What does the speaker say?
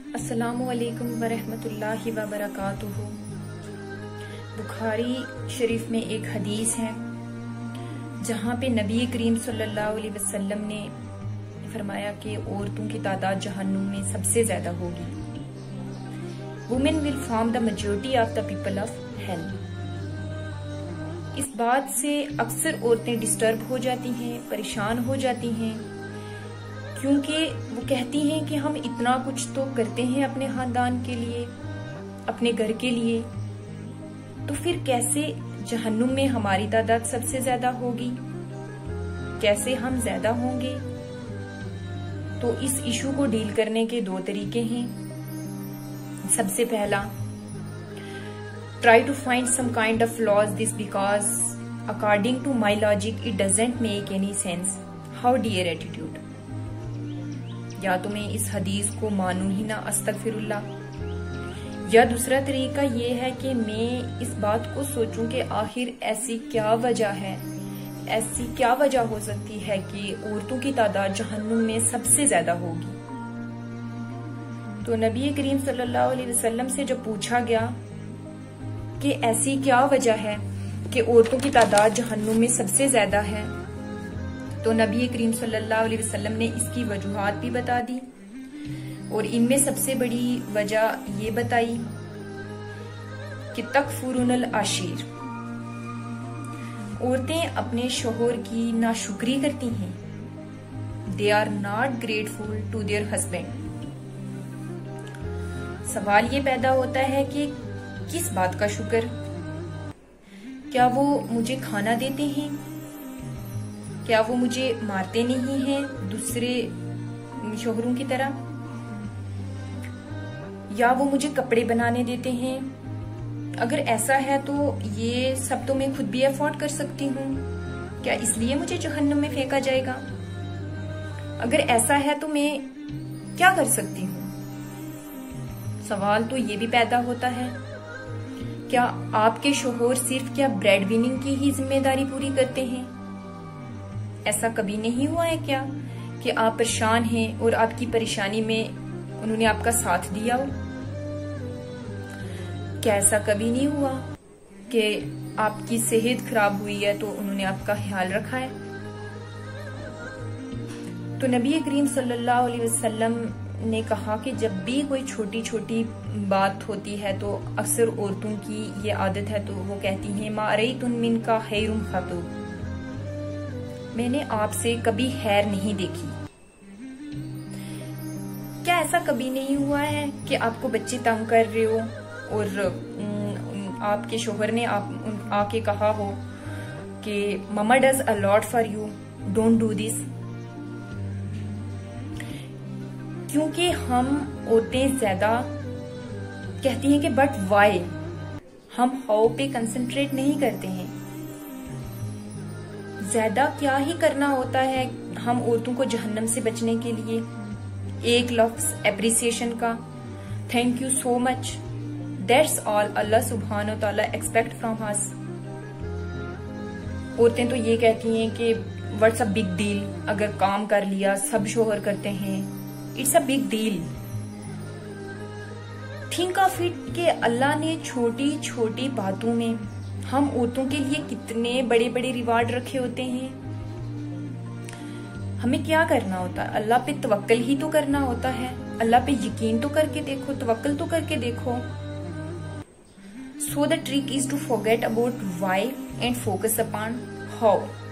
अस्सलामुअलैकुम वरहमतुल्लाहि वबरकातुहू। बुखारी शरीफ में एक हदीस है जहाँ पे नबी करीम सल्लल्लाहु अलैहि वसल्लम ने फरमाया कि औरतों की तादाद जहन्नुम में सबसे ज्यादा होगी। Women will form the majority of the people of hell. इस बात से अक्सर औरतें डिस्टर्ब हो जाती हैं, परेशान हो जाती हैं, क्योंकि वो कहती हैं कि हम इतना कुछ तो करते हैं अपने खानदान के लिए, अपने घर के लिए, तो फिर कैसे जहन्नुम में हमारी तादाद सबसे ज्यादा होगी, कैसे हम ज्यादा होंगे। तो इस इशू को डील करने के दो तरीके हैं। सबसे पहला, try to find some kind of flaws this because according to my logic it doesn't make any sense. How dare attitude. या तो मैं इस हदीस को मानूं ही ना, अस्तगफिरुल्लाह। या दूसरा तरीका ये है कि मैं इस बात को सोचूं कि आखिर ऐसी क्या वजह है, ऐसी क्या वजह हो सकती है कि औरतों की तादाद जहन्नुम में सबसे ज्यादा होगी। तो नबी करीम सल्लल्लाहु अलैहि वसल्लम से जब पूछा गया कि ऐसी क्या वजह है कि औरतों की तादाद जहन्नुम में सबसे ज्यादा है, तो नबी करीम सल्लल्लाहु अलैहि वसल्लम ने इसकी वजूहात भी बता दी और इनमें सबसे बड़ी वजह ये बताई कि तकफुरुनल आशीर। औरतें अपने शोहर की नाशुक्री करती हैं। They are not grateful to their husband. सवाल ये पैदा होता है कि किस बात का शुक्र? क्या वो मुझे खाना देते हैं? क्या वो मुझे मारते नहीं हैं दूसरे शोहरों की तरह? या वो मुझे कपड़े बनाने देते हैं? अगर ऐसा है तो ये सब तो मैं खुद भी अफोर्ड कर सकती हूँ, क्या इसलिए मुझे जहन्नुम में फेंका जाएगा? अगर ऐसा है तो मैं क्या कर सकती हूँ? सवाल तो ये भी पैदा होता है, क्या आपके शोहर सिर्फ क्या ब्रेड विनिंग की ही जिम्मेदारी पूरी करते हैं? ऐसा कभी नहीं हुआ है क्या कि आप परेशान हैं और आपकी परेशानी में उन्होंने आपका साथ दिया हो? क्या ऐसा कभी नहीं हुआ कि आपकी सेहत खराब हुई है तो उन्होंने आपका ख्याल रखा है? तो नबी करीम सल्लल्लाहु अलैहि वसल्लम ने कहा कि जब भी कोई छोटी छोटी बात होती है तो अक्सर औरतों की ये आदत है, तो वो कहती हैं मा रईतुन मिनका खैरुन खतूब। मैंने आपसे कभी खैर नहीं देखी। क्या ऐसा कभी नहीं हुआ है कि आपको बच्चे तंग कर रहे हो और आपके शोहर ने आके कहा हो कि mama does a lot for you, don't do this? क्योंकि हम औरतें ज्यादा कहती हैं कि बट वाई, हम हाउ पे कंसंट्रेट नहीं करते हैं। ज्यादा क्या ही करना होता है हम औरतों को जहन्नम से बचने के लिए? एक लफ्ज एप्रिसिएशन का, thank you so much, that's all Allah सुब्हानो तआला एक्सपेक्ट फ्रॉम अस। औरतें तो ये कहती हैं कि व्हाट्स अ बिग डील, अगर काम कर लिया, सब शोहर करते हैं, it's a big deal. Think of it कि अल्लाह ने छोटी छोटी बातों में हम औरतों के लिए कितने बड़े बड़े रिवार्ड रखे होते हैं। हमें क्या करना होता है? अल्लाह पे तवक्कल ही तो करना होता है। अल्लाह पे यकीन तो करके देखो, तवक्कल तो करके देखो। So the trick is to forget about why and focus upon how.